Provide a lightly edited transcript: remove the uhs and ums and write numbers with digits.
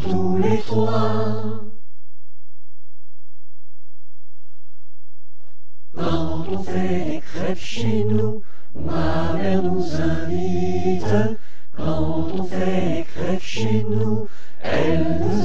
tous les trois. Quand on fait des crêpes chez nous, ma mère nous invite. Quand on fait des crêpes chez nous, elle nous